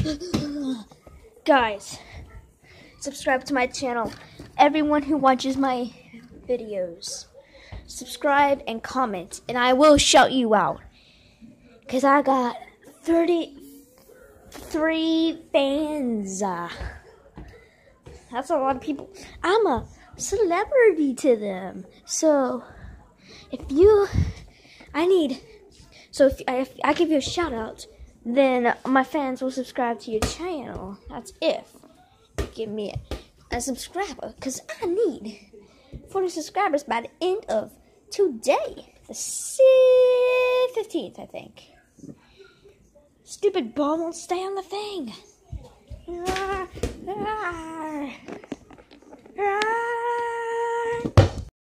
Guys, subscribe to my channel. Everyone who watches my videos, subscribe and comment, and I will shout you out. Because I got 33 fans. That's a lot of people. I'm a celebrity to them. So, if I give you a shout out, then my fans will subscribe to your channel. That's if you give me a subscriber, because I need 40 subscribers by the end of today, the 15th, I think. Stupid ball won't stay on the thing.